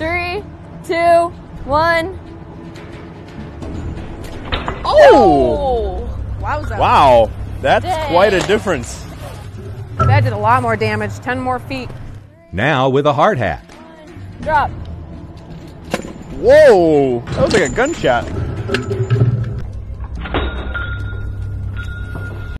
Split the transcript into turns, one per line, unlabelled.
3, 2, 1.
Oh!
Wowza.
Wow, that's
Dang.
quite a difference.
That did a lot more damage. 10 more feet.
Now with a hard hat.
Drop.
Whoa, that was like a gunshot.